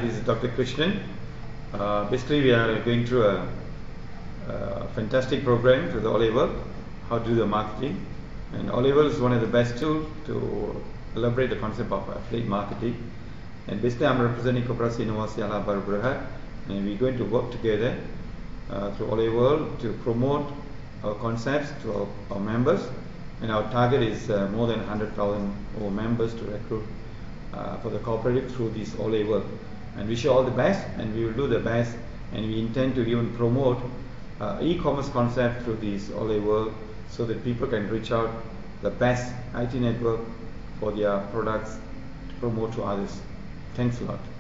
This is Dr. Krishnan. Basically, we are going through a fantastic program through the O-Level, how to do the marketing. And O-Level is one of the best tools to elaborate the concept of affiliate marketing. And basically, I'm representing Koperasi University Ala Baru Berhad, and we're going to work together through O-Level to promote our concepts to our members. And our target is more than 100,000 members to recruit for the cooperative through this O-Level. And wish you all the best, and we will do the best, and we intend to even promote e-commerce concept through this O-Level so that people can reach out the best IT network for their products to promote to others. Thanks a lot.